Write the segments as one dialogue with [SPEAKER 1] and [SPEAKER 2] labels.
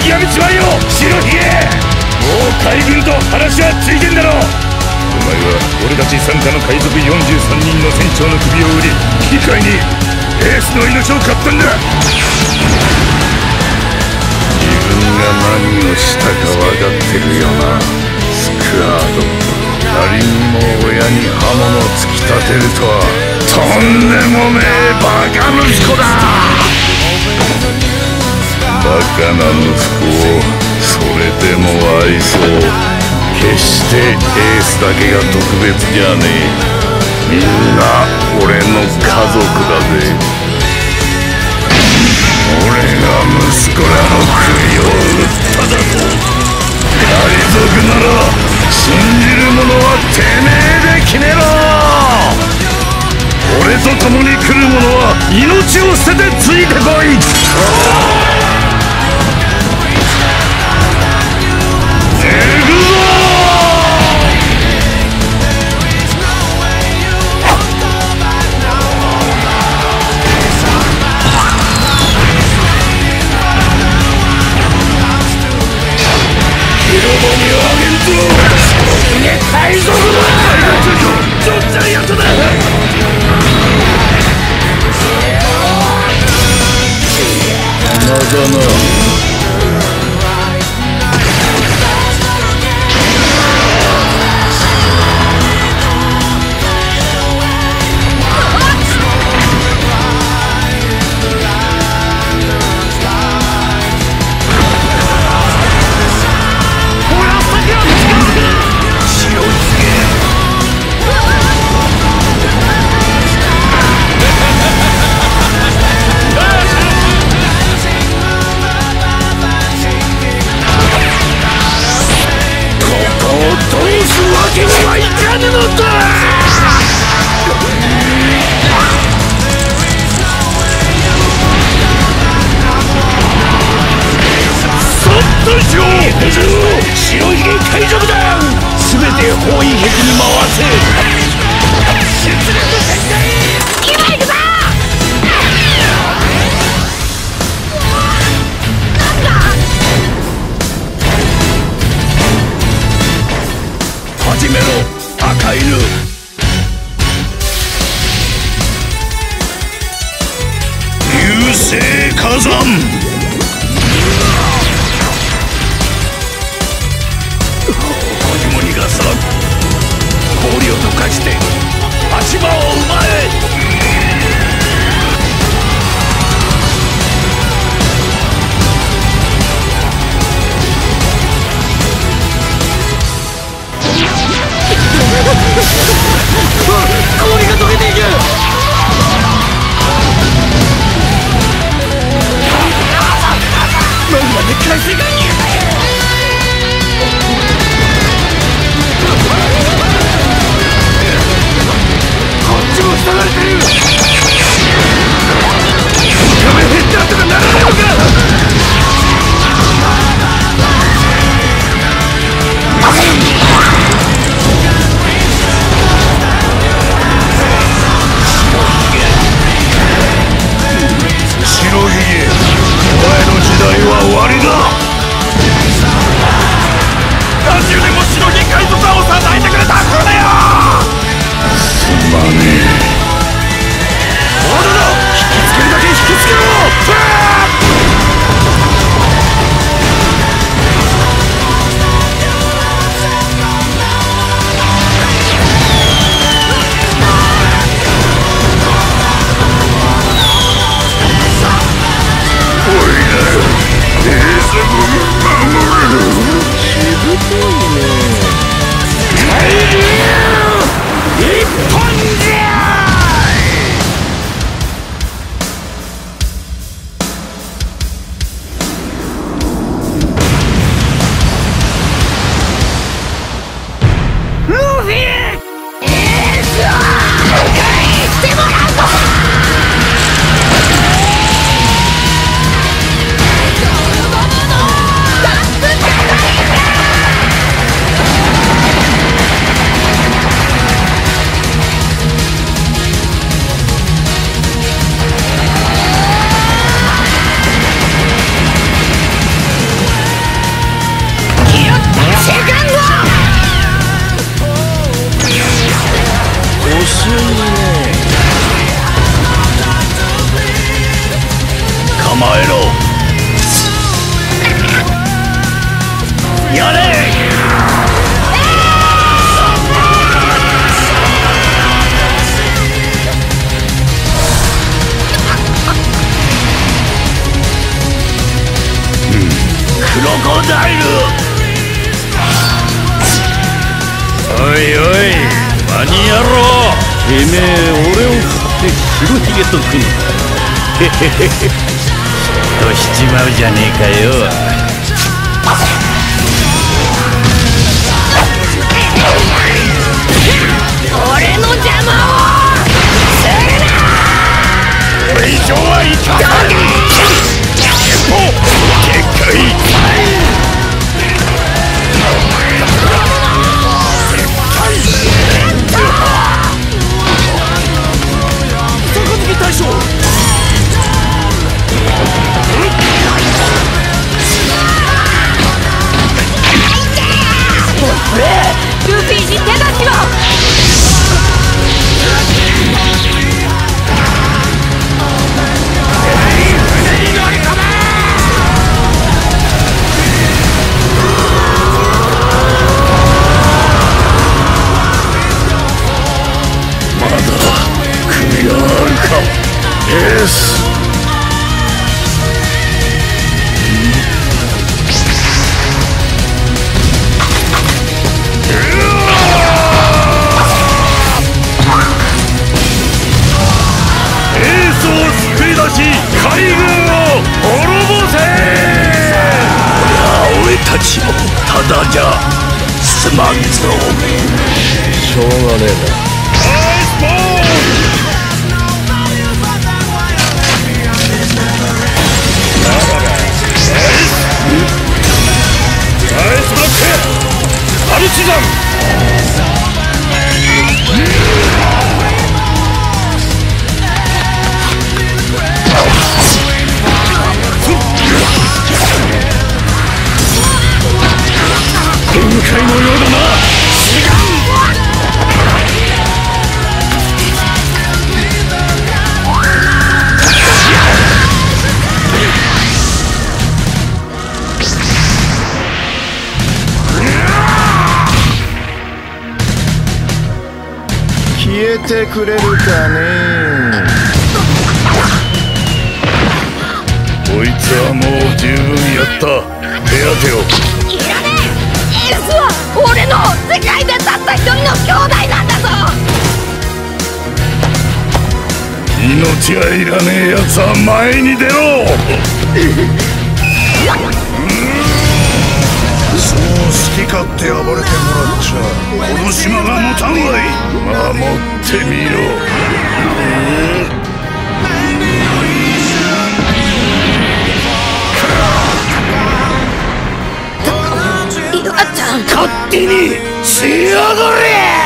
[SPEAKER 1] やめちまえよ白ひげ。もう海軍と話はついてんだろ。お前は俺たち傘下の海賊43人の船長の首を売り、引き換えにエースの命を買ったんだ。
[SPEAKER 2] 自分が何をしたか分かってるよな、スクワード。仮にも親に刃物を突き立てるとはとんでもねえバカ息子だ。バカな息子をそれでも愛そう。決してエースだけが特別じゃねえ。みんな俺の家族だぜ。俺が息子らの首を撃っただと。海賊なら信じる者はてめえで決めろ。俺と共に来る者は命を捨ててついてこい。行くぞ。広場にあげるぞ。海賊だ。ジョンジャイアントだ。邪魔だな。白ひげ海賊団、すべて包囲壁に回せ。出力全開。今行くぞ。始めろ赤犬。流星火山。氷を溶かして足場を奪え。氷が溶けていく。
[SPEAKER 3] めえ俺を食って黒ひげと組むか。へへへへ、としちまうじゃねえかよ。
[SPEAKER 4] 俺の邪魔をするな。
[SPEAKER 1] これ以上は生きたい。おっ、結界。
[SPEAKER 3] 杯大将。
[SPEAKER 4] ルフィに手出しを。
[SPEAKER 2] まだ首があるか。エース。
[SPEAKER 1] 海軍を滅ぼせ。
[SPEAKER 2] 俺たちもただじゃすまんぞ。しょうがねえな。
[SPEAKER 1] ナイスボール。ナイスブロック。パルチザン。限界のようだな。
[SPEAKER 2] 消えてくれるかね。
[SPEAKER 1] こいつはもう十分やった。手当てを。
[SPEAKER 4] いらねえ。エースは俺の世界でたった一人の兄弟なんだぞ。
[SPEAKER 1] 命がいらねえやつは前に出ろ。
[SPEAKER 2] そう好き勝手暴れてもらっちゃこの島が持たんわい。
[SPEAKER 1] 守ってみろ。
[SPEAKER 4] 岩ちゃん、
[SPEAKER 1] 勝手にしやがれ。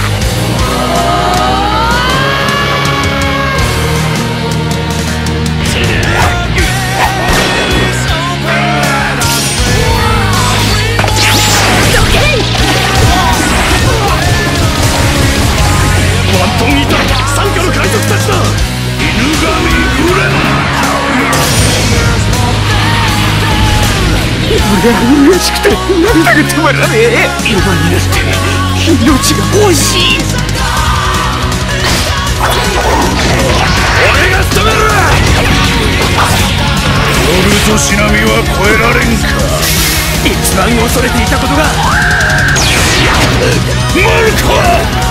[SPEAKER 1] ワントンいた傘下の海賊たちだ。犬神フレン。
[SPEAKER 3] 俺は嬉しくて涙が止まらねえ。今になって命が欲しい。
[SPEAKER 1] 俺が務める。
[SPEAKER 2] ロルとシナミは越えられんか。
[SPEAKER 3] 一番恐れていたことが
[SPEAKER 1] マルコ。